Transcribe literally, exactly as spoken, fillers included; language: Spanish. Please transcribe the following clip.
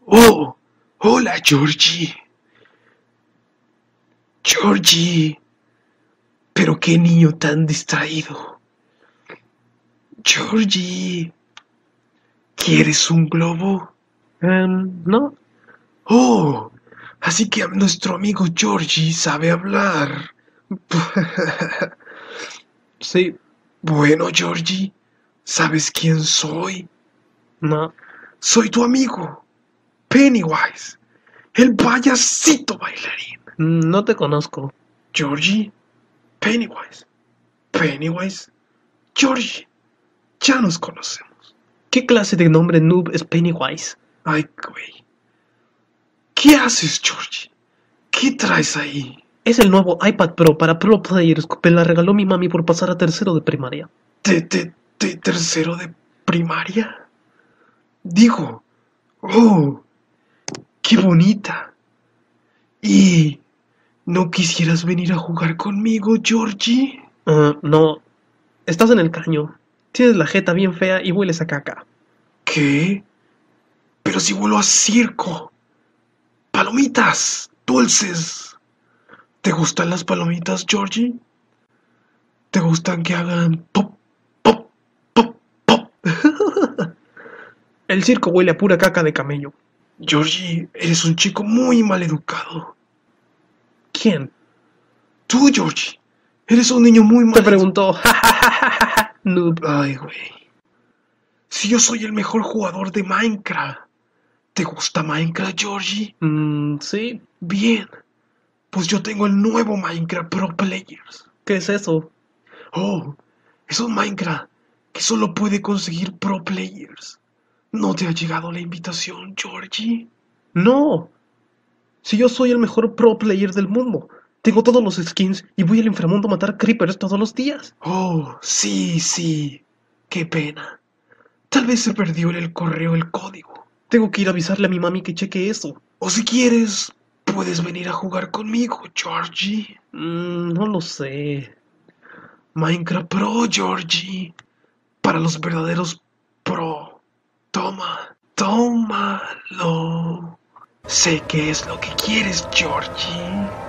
Oh, hola Georgie. Georgie, pero qué niño tan distraído. Georgie, ¿quieres un globo? Em, no, Oh, así que nuestro amigo Georgie sabe hablar. sí, Bueno, Georgie, ¿sabes quién soy? no, Soy tu amigo, Pennywise, el payasito bailarín. mm, no te conozco. Georgie, Pennywise, Pennywise, Georgie, ya nos conocemos. ¿Qué clase de nombre noob es Pennywise? Ay, güey. ¿Qué haces, Georgie? ¿Qué traes ahí? Es el nuevo iPad Pro para Pro Players que me la regaló mi mami por pasar a tercero de primaria. ¿De, de, de tercero de primaria? Digo, oh, qué bonita. ¿Y no quisieras venir a jugar conmigo, Georgie? Ah, no, estás en el caño. Tienes la jeta bien fea y hueles a caca. ¿Qué? Pero si vuelo a circo. Palomitas, dulces. ¿Te gustan las palomitas, Georgie? ¿Te gustan que hagan pop, pop, pop, pop? El circo huele a pura caca de camello. Georgie, eres un chico muy mal educado. ¿Quién? Tú, Georgie, eres un niño muy Te mal educado. preguntó, jajajaja, noob. Ay, güey. Si yo soy el mejor jugador de Minecraft. ¿Te gusta Minecraft, Georgie? Mm, sí, Bien. Pues yo tengo el nuevo Minecraft Pro Players. ¿qué es eso? Oh, es un Minecraft que solo puede conseguir Pro Players. ¿No te ha llegado la invitación, Georgie? No, si yo soy el mejor pro player del mundo. Tengo todos los skins y voy al inframundo a matar creepers todos los días. Oh, sí, sí. Qué pena. Tal vez se perdió en el correo el código. Tengo que ir a avisarle a mi mami que cheque eso. O si quieres, puedes venir a jugar conmigo, Georgie. Mm, no lo sé. Minecraft Pro, Georgie. Para los verdaderos pro. Toma, tómalo. Sé que es lo que quieres, Georgie.